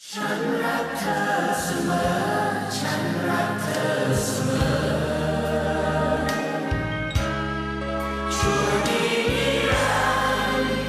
ฉันรักเธอเสมอฉันรักเธอเสมอชั่วนิรันดร์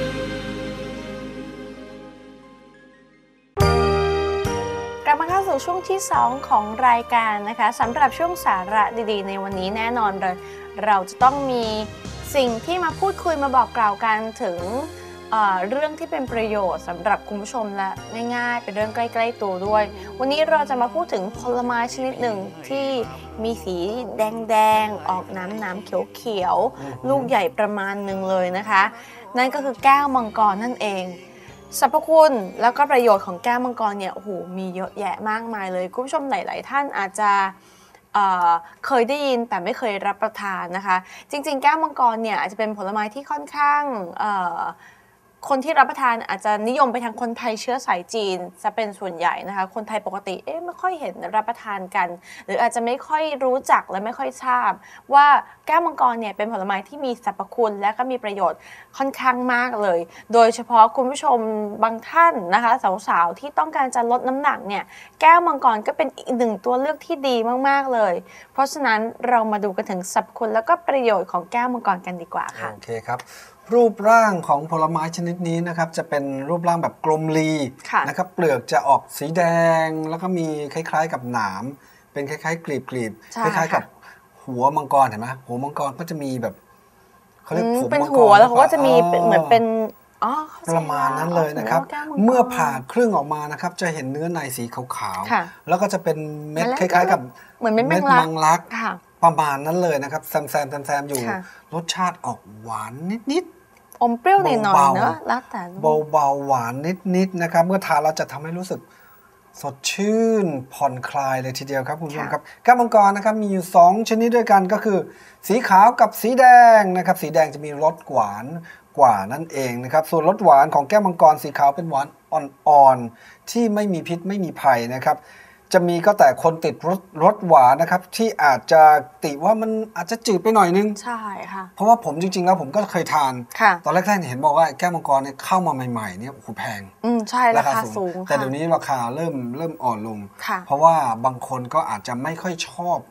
กลับมาเข้าสู่ช่วงที่2ของรายการนะคะสำหรับช่วงสาระดีๆในวันนี้แน่นอนเลยเราจะต้องมีสิ่งที่มาพูดคุยมาบอกกล่าวกันถึงเรื่องที่เป็นประโยชน์สำหรับคุณผู้ชมและง่ายๆเป็นเรื่องใกล้ๆตัวด้วยวันนี้เราจะมาพูดถึงผลไม้ชนิดหนึ่งที่มีสีแดงๆออกน้ำเขียวๆลูกใหญ่ประมาณหนึ่งเลยนะคะนั่นก็คือแก้วมังกรนั่นเองสรรพคุณแล้วก็ประโยชน์ของแก้วมังกรเนี่ยโอ้โหมีเยอะแยะมากมายเลยคุณผู้ชมหลายๆท่านอาจจะเคยได้ยินแต่ไม่เคยรับประทานนะคะจริงๆแก้วมังกรเนี่ยอาจจะเป็นผลไม้ที่ค่อนข้างคนที่รับประทานอาจจะนิยมไปทางคนไทยเชื้อสายจีนจะเป็นส่วนใหญ่นะคะคนไทยปกติไม่ค่อยเห็นรับประทานกันหรืออาจจะไม่ค่อยรู้จักและไม่ค่อยทราบว่าแก้วมังกรเนี่ยเป็นผลไม้ที่มีสรรพคุณและก็มีประโยชน์ค่อนข้างมากเลยโดยเฉพาะคุณผู้ชมบางท่านนะคะสาวๆที่ต้องการจะลดน้ำหนักเนี่ยแก้วมังกรก็เป็นอีกหนึ่งตัวเลือกที่ดีมากๆเลยเพราะฉะนั้นเรามาดูกันถึงสรรพคุณแล้วก็ประโยชน์ของแก้วมังกรกันดีกว่าค่ะโอเคครับรูปร่างของผลไม้ชนิดนี้นะครับจะเป็นรูปร่างแบบกลมรีนะครับเปลือกจะออกสีแดงแล้วก็มีคล้ายๆกับหนามเป็นคล้ายๆกลีบๆคล้ายๆกับหัวมังกรเห็นไหมหัวมังกรก็จะมีแบบเขาเรียกผมมังกรเป็นหัวแล้วเขาก็จะมีเหมือนเป็นประมาณนั้นเลยนะครับเมื่อผ่าครึ่งออกมานะครับจะเห็นเนื้อในสีขาวๆแล้วก็จะเป็นเม็ดคล้ายๆกับเหมือนเม็ดมังลักประมาณนั้นเลยนะครับแซมอยู่รสชาติออกหวานนิดอมเปรี้ยวหน่อยๆเนอะแล้วแต่เบาๆหวานนิดๆนะครับเมื่อทานเราจะทำให้รู้สึกสดชื่นผ่อนคลายเลยทีเดียวครับคุณผู้ชมครับแก้วมังกรนะครับมีอยู่2ชนิดด้วยกันก็คือสีขาวกับสีแดงนะครับสีแดงจะมีรสหวานกว่านั่นเองนะครับส่วนรสหวานของแก้วมังกรสีขาวเป็นหวานอ่อนๆที่ไม่มีพิษไม่มีภัยนะครับจะมีก็แต่คนติดรสหวานนะครับที่อาจจะติว่ามันอาจจะจืดไปหน่อยนึงใช่ค่ะเพราะว่าผมจริงๆแล้วผมก็เคยทานตอนแรกๆเห็นบอกว่าแก้วมังกรเนี่ยเข้ามาใหม่ๆเนี่ยโอ้โหแพงใช่ราคาสูงแต่เดี๋ยวนี้ราคาเริ่มอ่อนลงเพราะว่าบางคนก็อาจจะไม่ค่อยชอบ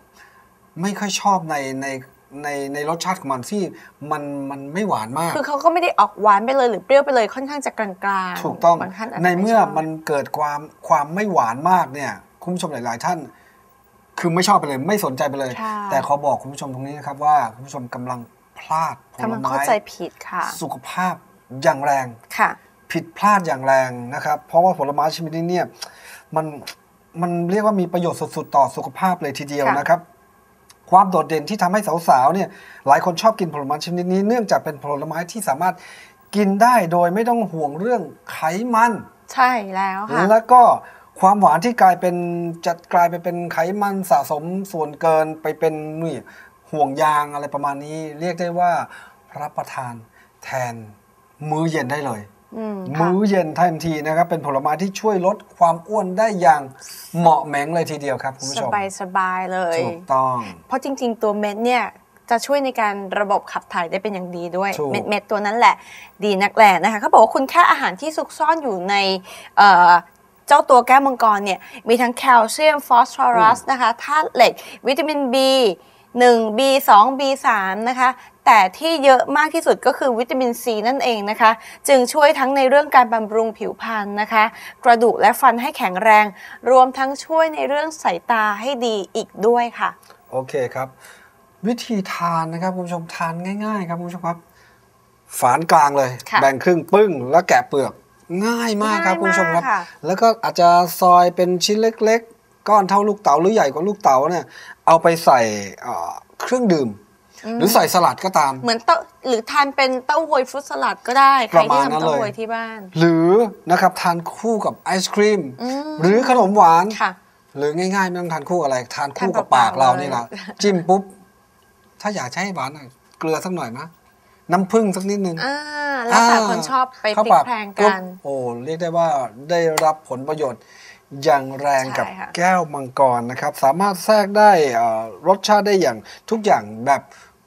ในรสชาติของมันที่มันไม่หวานมากคือเขาก็ไม่ได้ออกหวานไปเลยหรือเปรี้ยวไปเลยค่อนข้างจะกลางๆถูกต้องในเมื่อมันเกิดความไม่หวานมากเนี่ยคุณผู้ชมหลายๆท่านคือไม่ชอบไปเลยไม่สนใจไปเลยแต่ขอบอกคุณผู้ชมตรงนี้นะครับว่าคุณผู้ชมกำลังพลาดผลไม้เข้าใจผิดค่ะสุขภาพอย่างแรงผิดพลาดอย่างแรงนะครับเพราะว่าผลไม้ชนิดนี้เนี่ยมันเรียกว่ามีประโยชน์สุดๆต่อสุขภาพเลยทีเดียวนะครับความโดดเด่นที่ทำให้สาวๆเนี่ยหลายคนชอบกินผลไม้ชนิดนี้เนื่องจากเป็นผลไม้ที่สามารถกินได้โดยไม่ต้องห่วงเรื่องไขมันใช่แล้วค่ะแล้วก็ความหวานที่กลายไปเป็นไขมันสะสมส่วนเกินไปเป็นนี่ห่วงยางอะไรประมาณนี้เรียกได้ว่ารับประทานแทนมื้อเย็นได้เลยมื้อเย็นทันทีนะครับเป็นผลไม้ที่ช่วยลดความอ้วนได้อย่างเหมาะแหมงเลยทีเดียวครับคุณผู้ชมสบายเลยถูกต้องเพราะจริงๆตัวเม็ดเนี่ยจะช่วยในการระบบขับถ่ายได้เป็นอย่างดีด้วยเม็ดตัวนั้นแหละดีนักแหละนะคะเขาบอกว่าคุณค่าอาหารที่ซุกซ่อนอยู่ในเจ้าตัวแก้วมังกรเนี่ยมีทั้งแคลเซียมฟอสฟอรัสนะคะธาตุเหล็กวิตามิน B1 B2 B3 นะคะแต่ที่เยอะมากที่สุดก็คือวิตามินซีนั่นเองนะคะจึงช่วยทั้งในเรื่องการบำรุงผิวพรรณนะคะกระดูกและฟันให้แข็งแรงรวมทั้งช่วยในเรื่องสายตาให้ดีอีกด้วยค่ะโอเคครับวิธีทานนะครับคุณผู้ชมทานง่ายๆครับคุณผู้ชมครับฝานกลางเลยแบ่งครึ่งปึ้งแล้วแกะเปลือกง่ายมากครับคุณผู้ชมครับแล้วก็อาจจะซอยเป็นชิ้นเล็กๆก้อนเท่าลูกเต๋าหรือใหญ่กว่าลูกเต๋าเนี่ยเอาไปใส่เครื่องดื่มหรือใส่สลัดก็ตามเหมือนหรือทานเป็นเต้าหวยฟรุตสลัดก็ได้ใครที่ทำเต้าหวยที่บ้านหรือนะครับทานคู่กับไอศครีมหรือขนมหวานหรือง่ายๆไม่ต้องทานคู่อะไรทานคู่กับปากเรานี่แหละจิ้มปุ๊บถ้าอยากให้หวานเกลือสักหน่อยนะน้ำผึ้งสักนิดนึงแล้วแต่คนชอบไปพลิกแพลงกันโอ้เรียกได้ว่าได้รับผลประโยชน์อย่างแรงกับแก้วมังกรนะครับสามารถแทรกได้รสชาติได้อย่างทุกอย่างแบบ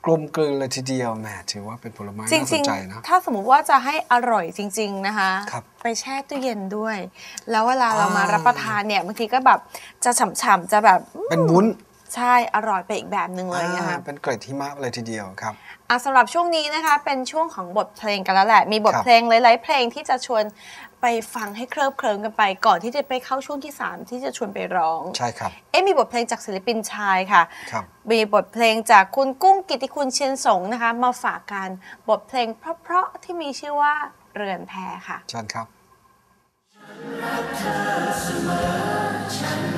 กลมกลืนเลยทีเดียวแหมถือว่าเป็นผลไม้จน่าสรินงใจนะๆถ้าสมมุติว่าจะให้อร่อยจริง ๆนะคะครับไปแช่ตู้เย็นด้วย แล้วเวลาเรามารับประทานเนี่ยบางทีก็แบบจะฉ่ำๆจะแบบเป็นวุ้นใช่อร่อยไปอีกแบบหนึ่งเลยนะคะเป็นเกล็ดหิมะเลยทีเดียวครับสำหรับช่วงนี้นะคะเป็นช่วงของบทเพลงกันแล้วแหละ มีบทครับเพลงหลายๆเพลงที่จะชวนไปฟังให้เคลิบเคลิ้มกันไป ก่อนที่จะไปเข้าช่วงที่ 3 ที่จะชวนไปร้องใช่ครับมีบทเพลงจากศิลปินชายค่ะครับมีบทเพลงจากคุณกุ้งกิติคุณเชียนสงนะคะ มาฝากกันบทเพลงเพราะๆที่มีชื่อว่าเรือนแพค่ะเชิญครับฉัน